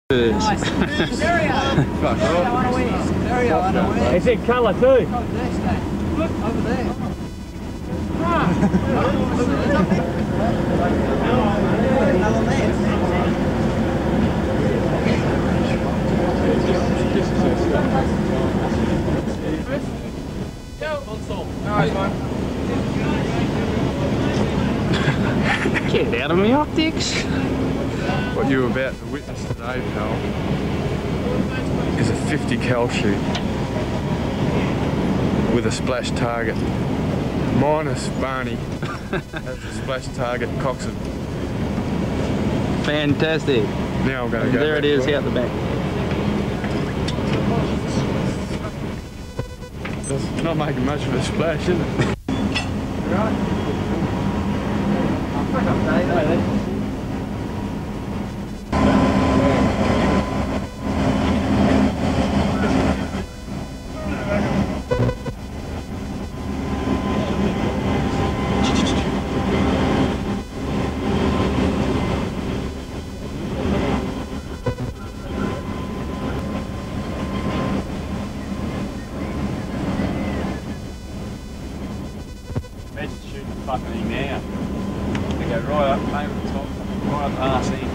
Is it colour too? Look over there. Get out of my optics. What you're about to witness today, pal, is a 50 cal shoot with a splash target. Minus Barney as a splash target coxswain. Fantastic. Now I'm going to go. There it is out the back. It's not making much of a splash, is it? Imagine shooting the fucking thing now. They go right up, over the top, right up the arse end.